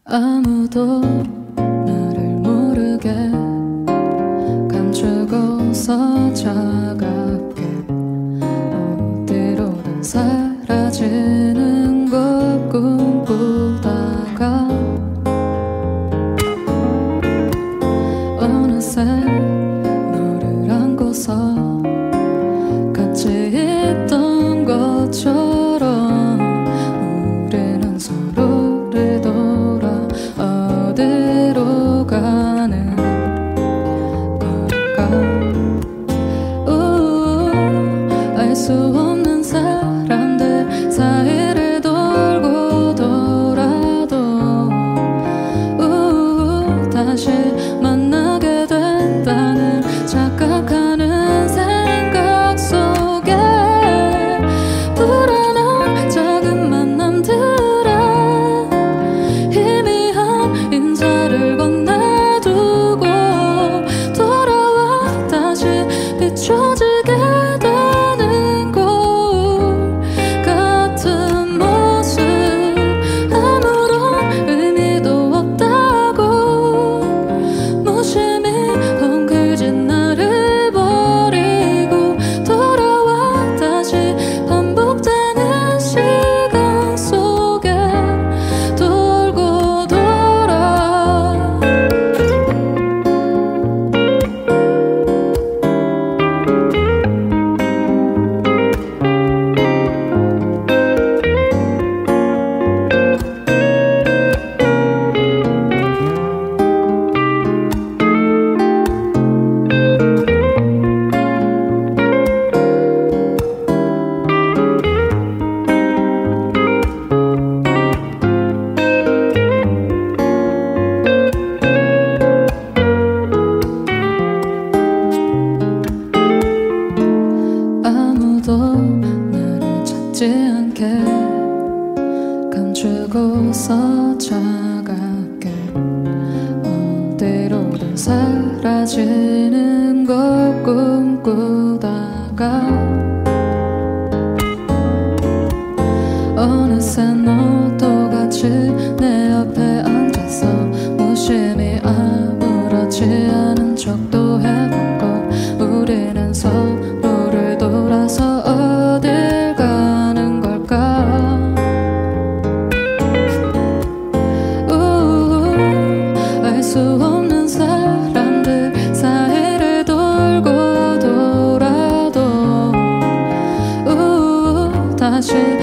아무도 나를 모르게 감추고서 차갑게 어디로든 사라지는 것 꿈꾸다가 어느새 너를 안고서 같이 있던 것처럼 우리는 서로를 돌아 어디로 가는 걸까? 알 수 없는 사람들 사이를 돌고 돌아도 다시 만나게 된다는 착각하는 생각 속에 불안한 작은 만남들에 희미한 인사를 건네두고 돌아와 다시 비춰지게 되는 거울 같은 모습 아무런 의미도 없다고 무심히 헝클진 나를 버리고 돌아와 다시 반복되는 시간 속에 돌고 돌아 아무도 나를 찾지 않게 감추고서 차갑게 어디로든 사라지는 것 꿈꾸다가 어느새 너도 같이 내 옆에 앉아서 무심히 아무렇지 않은 척도 해보고 우리는 서로를 돌아서 어딜 가는 걸까? 알 수 없는 사람들 사이를 돌고 돌아도 다시